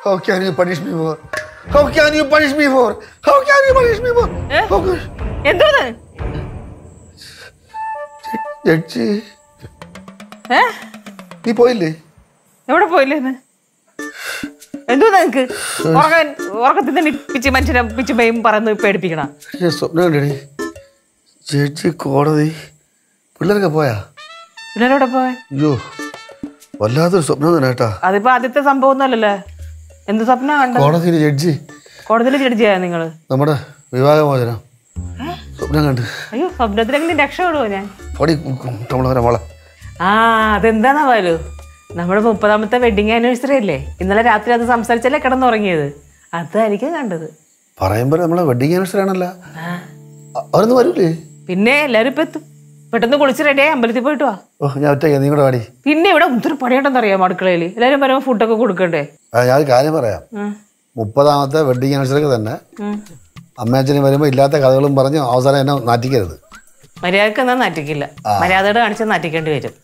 How can you punish me for? How can you punish me for? How can you punish me for? എന്തോന്ന് judge നീ പോയില്ലേ? എവിടെ പോയില്ലേന്ന്? എന്തോ നിനക്ക് ഉറക്കത്തിൽ തന്നെ പിച്ച് മനുഷ്യനെ പിച്ച് ഭയം പറന്ന് പേടിപ്പിക്കണം. സ്വപ്നം കണ്ടേ ജഡ്ജി കോടതി പിള്ളേരൊക്കെ പോയാ? പിള്ളേരോടെ പോയ? അയ്യോ വല്ലാത്തൊരു സ്വപ്നം തന്നെ കേട്ടാ. അതിപ്പോ ആദ്യത്തെ സംഭവം ഒന്നുമല്ലല്ലേ. എന്ത് സ്വപ്നം കണ്ട? കോടതിയിലെ ജഡ്ജി. കോടതിയിലെ ജഡ്ജിയാ നിങ്ങള്? നമ്മുടെ വിവാഹമോചനം സ്വപ്നം കണ്ട്. അയ്യോ സ്വപ്നത്തിലെങ്കിലും രക്ഷപ്പെടുവോ ഞാൻ? മോളെ അതെന്താന്നാ പോലും നമ്മുടെ 30ാമത്തെ വെഡിങ് ആനിവേഴ്സറി അല്ലേ? ഇന്നലെ രാത്രി അത് സംസാരിച്ചല്ലേ കിടന്നുറങ്ങിയത്. അതായിരിക്കും കണ്ടത്. പറയുമ്പോ നമ്മളെ വെഡിങ് ആനിവേഴ്സറി ആണല്ലോ. അവരൊന്നും വരൂലേ? പിന്നെ എല്ലാരും ഇപ്പൊ എത്തും. പെട്ടെന്ന് കുളിച്ച് റെഡിയായി അമ്പലത്തിൽ പോയിട്ട് വാ. ഞാൻ ഒറ്റയ്ക്ക് നീ കൂടെ വാടി. പിന്നെ ഇവിടെ ഒത്തിരി പണിയുണ്ടെന്ന് അറിയാം അടുക്കളയില്. എല്ലാരും വരുമ്പോ ഫുഡൊക്കെ കൊടുക്കണ്ടേ? ഞാൻ കാര്യം പറയാം. 30ാമത്തെ വെഡിങ് ആനിവേഴ്സറിക്ക് തന്നെ അമ്മയച്ഛനും വരുമ്പോ ഇല്ലാത്ത കഥകളും പറഞ്ഞ് അവസാനം എന്നെ നാറ്റിക്കരുത്. മര്യാദക്ക് എന്നാ നാറ്റിക്കില്ല. മര്യാദയോടെ കാണിച്ചാൽ നാറ്റിക്കേണ്ടി വരും.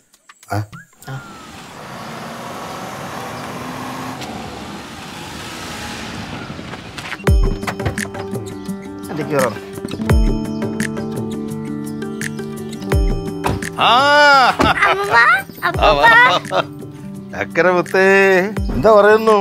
ചക്കരമുത്തേ എന്താ പറയുന്നു?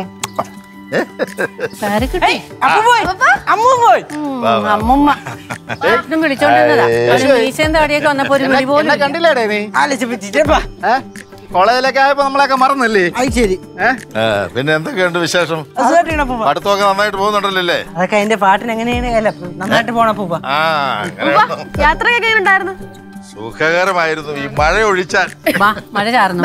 കണ്ടില്ലേടേ നീ? കോളേജിലൊക്കെ ആയപ്പോ നമ്മളൊക്കെ മറന്നല്ലേ? ശരി. പിന്നെ എന്തൊക്കെയുണ്ട് വിശേഷം? അടുത്തൊക്കെ നന്നായിട്ട് പോകുന്നുണ്ടല്ലേ? അതൊക്കെ അതിന്റെ പാട്ടിന് എങ്ങനെയാണ് നന്നായിട്ട് പോണപ്പൂപ്പ. യാത്രയൊക്കെ ഉണ്ടായിരുന്നു? സുഖകരമായിരുന്നു. ഈ മഴ ഒഴിച്ചാൽ മഴ ചാർന്നു.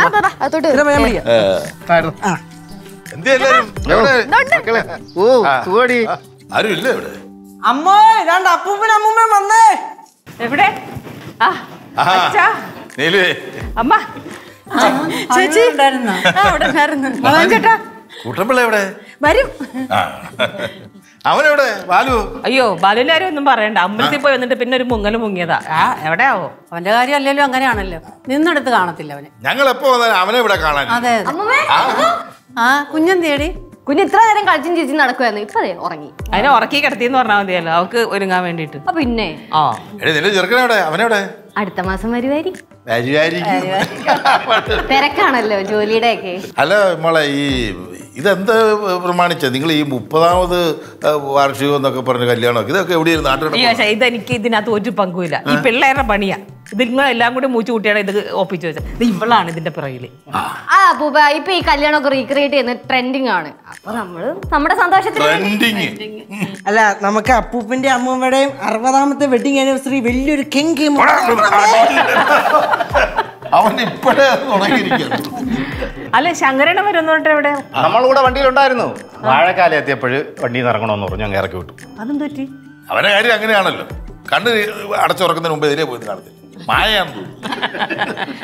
ആരും ഇല്ല ഇവിടെ. അമ്മോ ഇതാണ്ട് അപ്പൂപ്പനും അമ്മൂമ്മ വന്നേ. എവിടെ? അമ്മ ചേച്ചി ചേട്ടാ കുട്ടമ്പിള്ള എവിടെ? വരും. അവനെവിടെ? ബാലു? അയ്യോ ബാലുവിന്റെ കാര്യം ഒന്നും പറയണ്ട. അമ്പലത്തിൽ പോയി വന്നിട്ട് പിന്നെ ഒരു മുങ്ങല് മുങ്ങിയതാ. എവിടെയാവോ? അവന്റെ കാര്യം അല്ലല്ലോ അങ്ങനെയാണല്ലോ. നിന്നെടുത്ത് കാണത്തില്ല അവനെ. ഞങ്ങൾ എപ്പോ വന്നാലും അവനെ ഇവിടെ കാണാൻ. അതെ കുഞ്ഞെന്തേടി? കുഞ്ഞ് ഇത്ര നേരം കളിച്ചും ചിരിച്ചും നടക്കുവായിരുന്നു. ഇപ്പൊ ഉറങ്ങി. അതിനെ ഉറക്കി കിടത്തിന്ന് പറഞ്ഞാൽ മതിയല്ലോ അവക്ക് ഒരുങ്ങാൻ വേണ്ടിട്ട്. പിന്നെ നിന്റെ ചെറുക്കനെവിടെ? അവനെവിടെ? അടുത്ത മാസം വരുവായിരിക്കും. തിരക്കാണല്ലോ ജോലിയുടെ ഒക്കെ. അല്ല മോളെ ഈ ഇതെന്താ പ്രമാണിച്ച നിങ്ങൾ ഈ 30ാമത് വാർഷികം എന്നൊക്കെ പറഞ്ഞ കല്യാണം ഇതൊക്കെ എവിടെയായിരുന്നു? നാട്ടിൽ ഇതെനിക്ക് ഇതിനകത്ത് ഒരു പങ്കുമില്ല. ഈ പിള്ളേരുടെ പണിയാ. ഇത് നിങ്ങളെല്ലാം കൂടി മൂച്ചു കൂട്ടിയാണ് ഇത് ഒപ്പിച്ചു വെച്ചത്. ഇത് ഇവളാണ് ഇതിന്റെ പിറകില്. ഇപ്പൊ ഈ കല്യാണമൊക്കെ റീക്രിയേറ്റ് ചെയ്യുന്ന ട്രെൻഡിങ് ആണ്. അപ്പൊ നമ്മള് നമ്മുടെ സന്തോഷത്തിന് അല്ല നമുക്ക് അപ്പൂപ്പന്റെ അമ്മൂമ്മയുടെയും 60ാമത്തെ വെഡിങ് ആനിവേഴ്സറി വലിയൊരു കെങ്കേം. അവൻ ഇപ്പോഴേ തുടങ്ങിയിരിക്കുന്നു. അല്ല ശങ്കരനെ വരുന്നോട്ടെ എവിടെ? നമ്മളിവിടെ വണ്ടിയിലുണ്ടായിരുന്നു. വാഴക്കാലം എത്തിയപ്പോഴ് വണ്ടിയിൽ നിന്ന് ഇറങ്ങണമെന്ന് പറഞ്ഞു. ഞങ്ങൾ ഇറക്കി വിട്ടു. അതും തെറ്റി. അവന്റെ കാര്യം അങ്ങനെയാണല്ലോ. കണ്ണ് അടച്ചുറക്കുന്നതിന് മുമ്പ് ഇതിലേ പോയി കാണത്തില്ല. മായയാണെന്ന് തോന്നുന്നു.